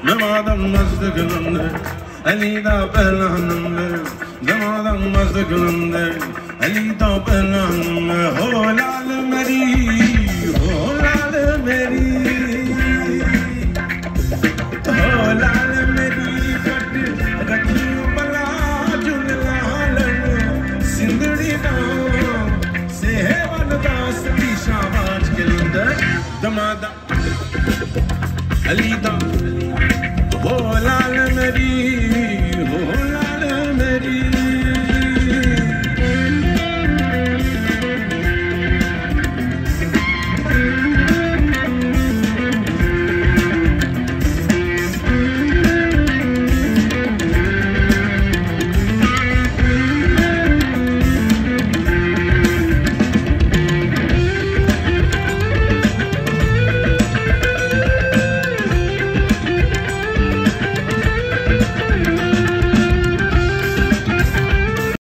Damadım mast kılındı, Ali da belanımdı. Damadım mast kılındı, Ali da belanımdı. Ho lal meri, ho lal meri.